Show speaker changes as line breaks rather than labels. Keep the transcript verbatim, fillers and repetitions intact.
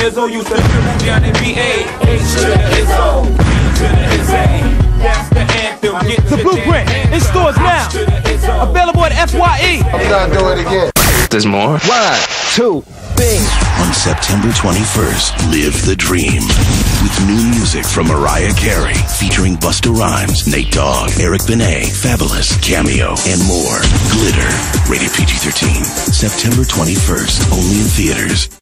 Izzo used to Johnny B A. H to the Izzo, B to the Izzo. That's the anthem. Get
the blueprint in stores now. Available at F Y E.
I'm not doing it again.
There's more.
One, two, bing.
On September twenty-first, live the dream with new music from Mariah Carey, featuring Busta Rhymes, Nate Dogg, Eric Benet, Fabulous, Cameo, and more. Glitter. Rated P G thirteen. September twenty-first, only in theaters.